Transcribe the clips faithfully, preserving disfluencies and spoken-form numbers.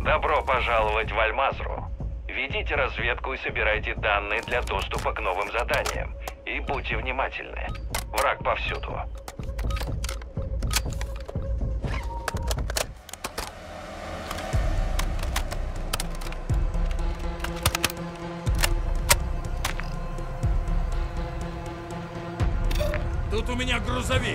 Добро пожаловать в Аль-Мазру. Ведите разведку и собирайте данные для доступа к новым заданиям. И будьте внимательны. Враг повсюду. Тут у меня грузовик.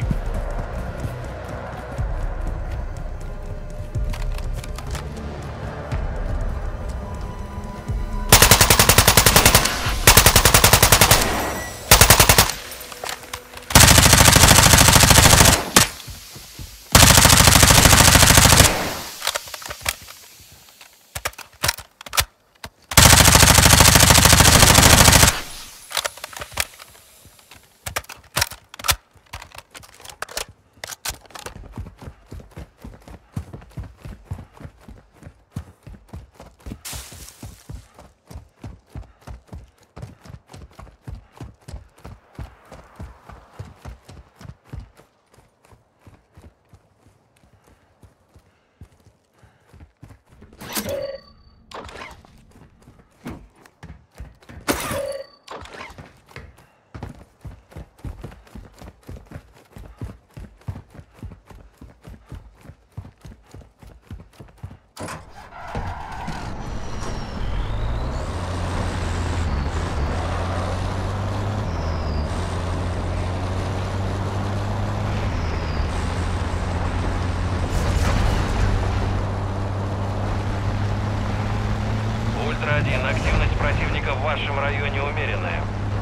Ультра-один, активность противника в вашем районе умеренная.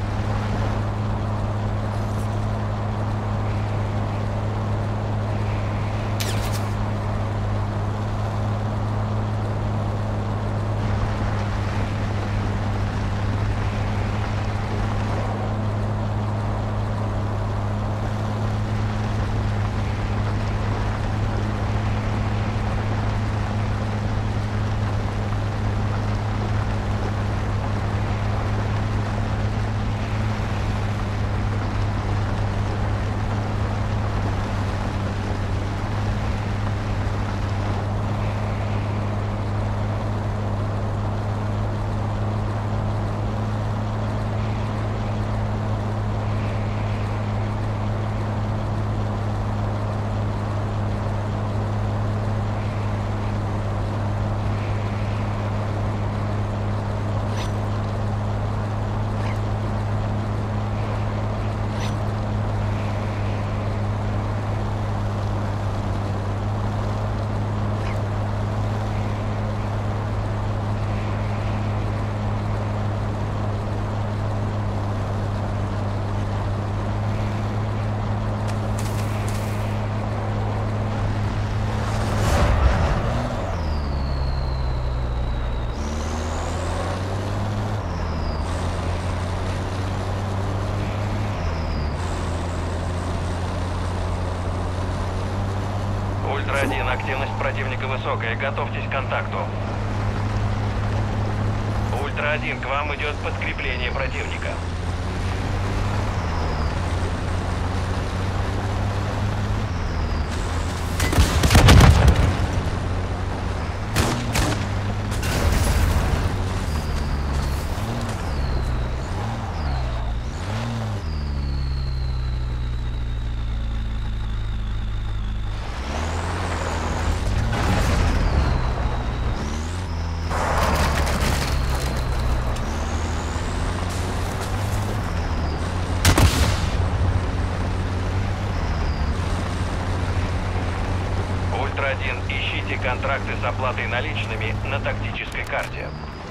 Ультра-один, активность противника высокая. Готовьтесь к контакту. Ультра-один, к вам идет подкрепление противника. Ультра-один, ищите контракты с оплатой наличными на тактической карте.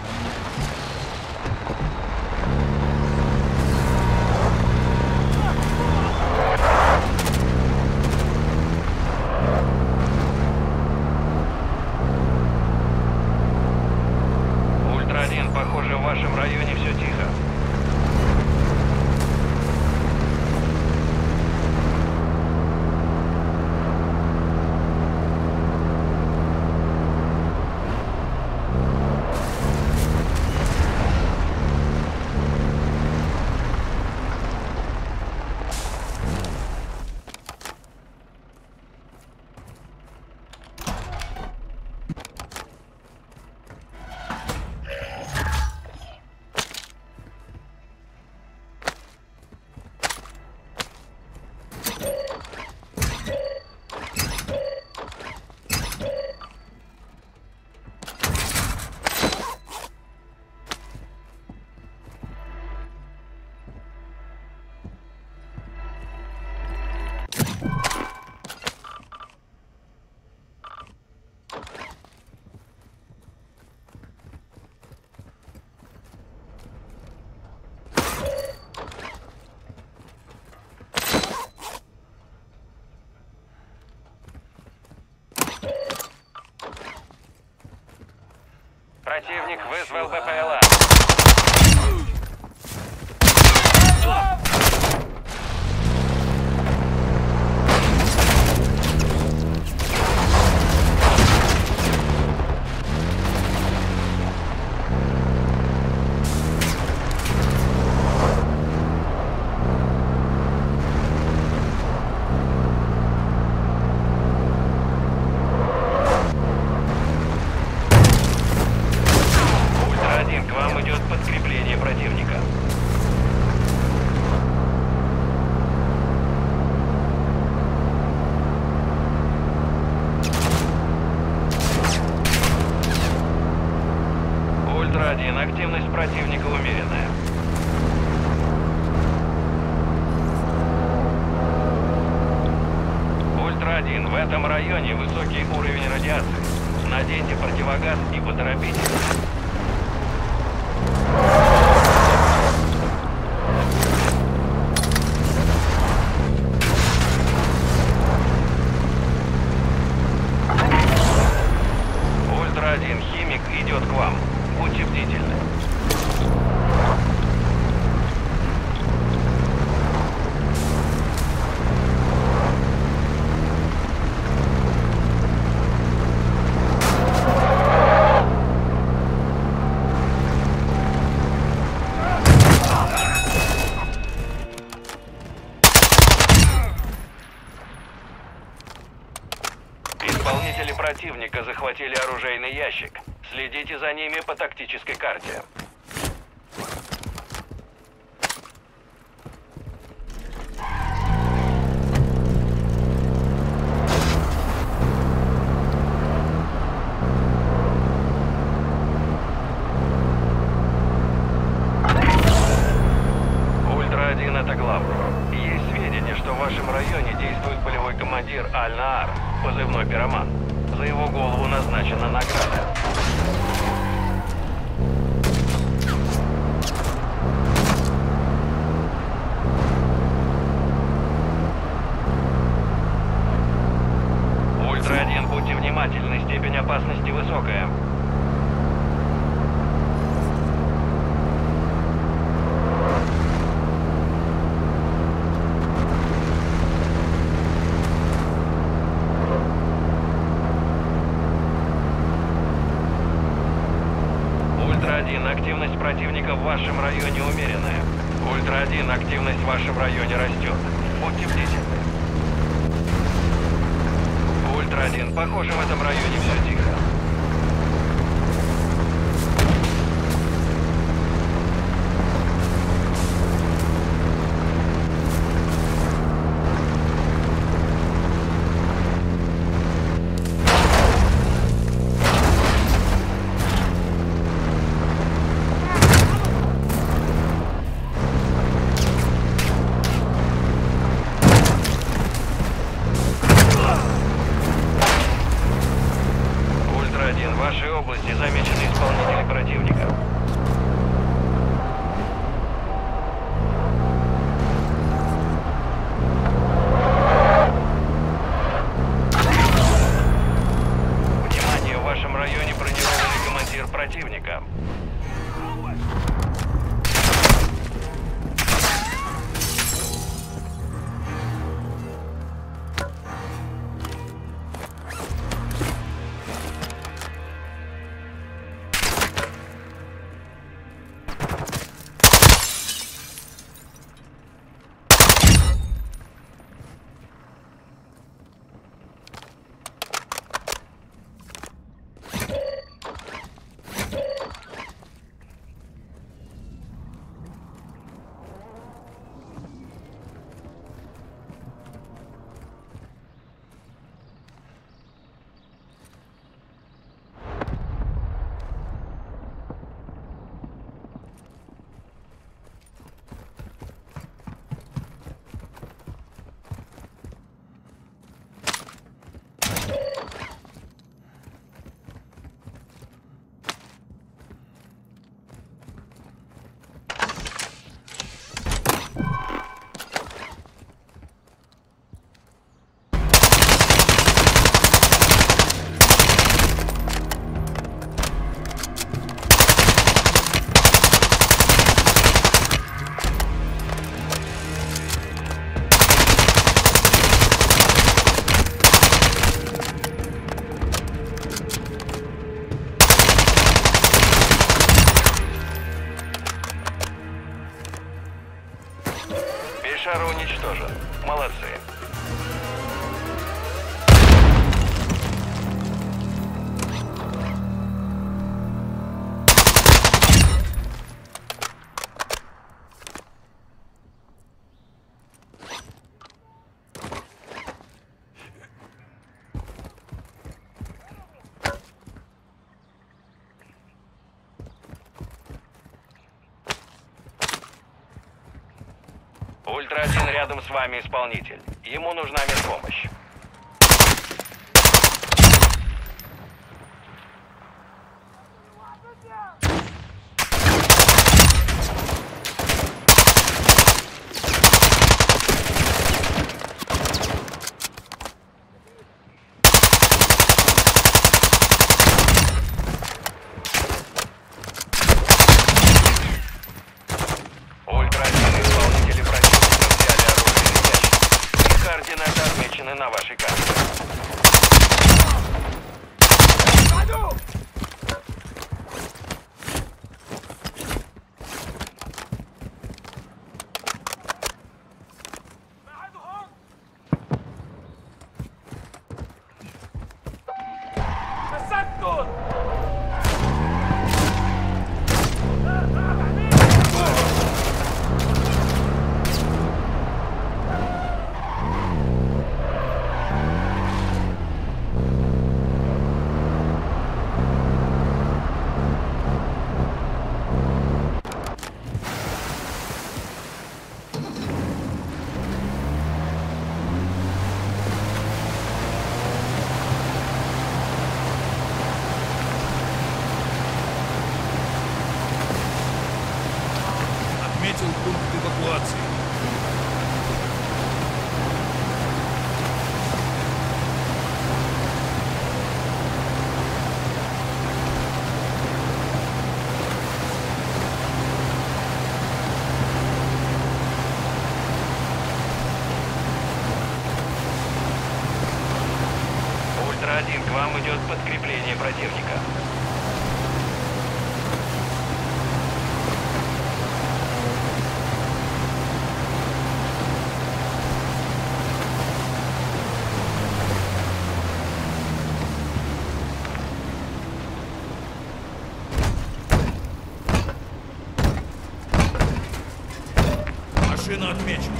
Ультра-один, похоже, в вашем районе все тихо. Противник вызвал БПЛА. Ультра-один, к вам идет подкрепление противника. Ультра-один, активность противника умеренная. Ультра-один, в этом районе высокий уровень радиации. Наденьте противогаз и поторопитесь. Ультра-один, химик идет к вам. Будьте бдительны. Исполнители противника захватили оружейный ящик. Следите за ними по тактической карте. Ультра-один, это главное. Есть сведения, что в вашем районе действует полевой командир Аль-Наар, позывной Пироман. За его голову назначена награда. Ультра-один, будьте внимательны, степень опасности высокая. Ультра-один, активность противника в вашем районе умеренная. Ультра-один, активность в вашем районе растет. Будьте бдительны. Ультра-один, похоже, в этом районе все тихо. шар уничтожен. Молодцы. Ультра-один рядом с вами исполнитель. Ему нужна медпомощь. Координаты отмечены на вашей карте. Отметил пункт эвакуации. Ультра-один, к вам идет подкрепление противника. Машина отмечена.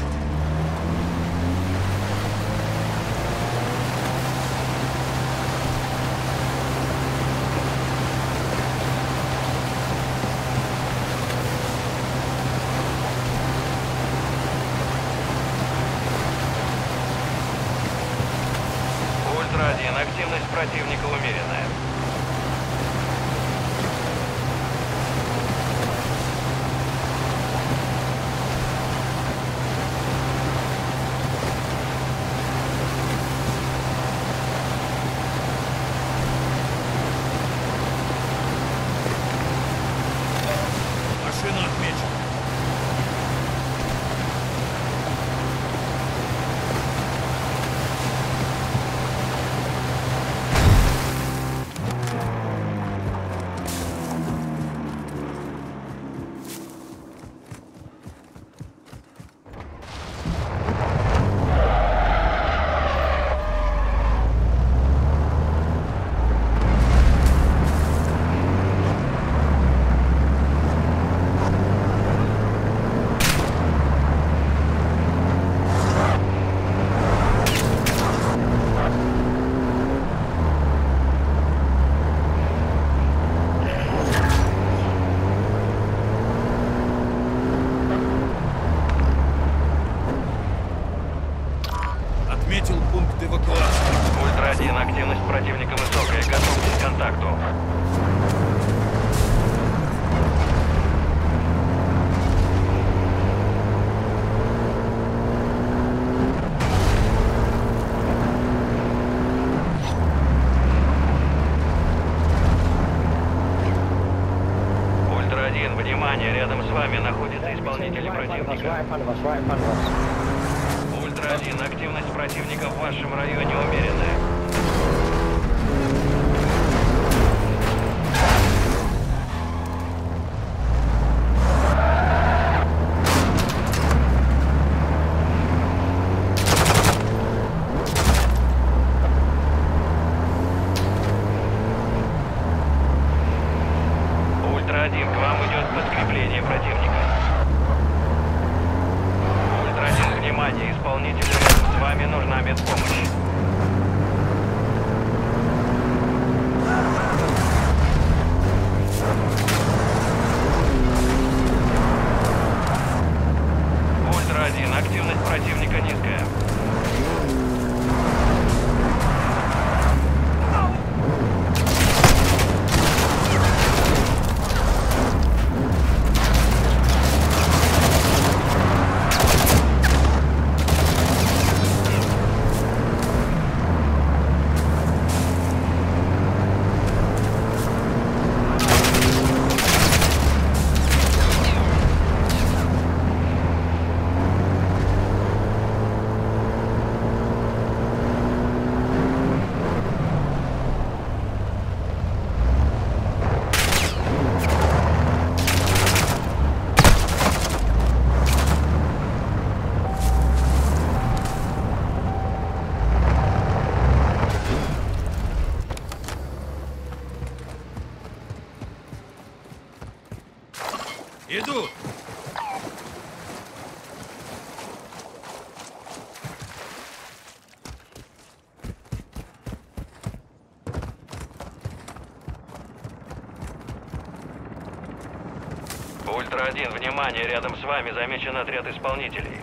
Ультра-один, активность противника умеренная. Машина отмечена. Отметил пункт эвакуации. Ультра-один, активность противника высокая. Готовьтесь к контакту. Ультра-один, внимание, рядом с вами находится исполнитель противника. Ультра-один, активность противника в вашем районе умеренная. нужна медпомощь. Ультра-один, активность противника низкая. Иду! Ультра-один, внимание, рядом с вами замечен отряд исполнителей.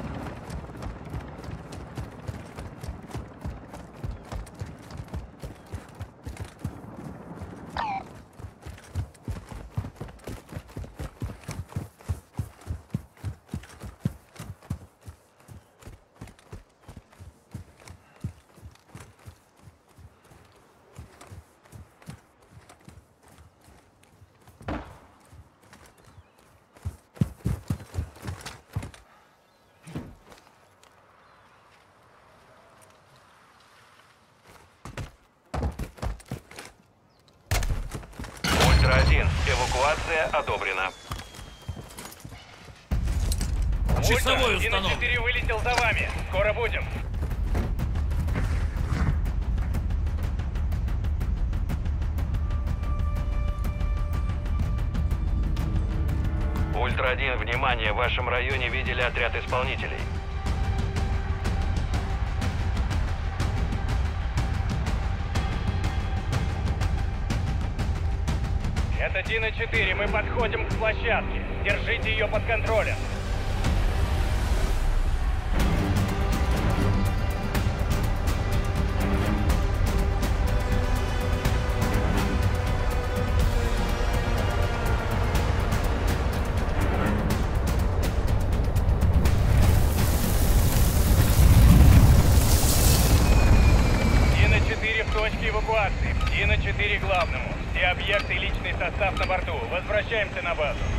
Ультра-один, эвакуация одобрена. Часовой установлен. четыре вылетел за вами. Скоро будем. Ультра-один, внимание, в вашем районе видели отряд исполнителей. Это Дина четыре, мы подходим к площадке. Держите ее под контролем. Дина четыре в точке эвакуации. Дина четыре главному. Все объекты и личный состав на борту. Возвращаемся на базу.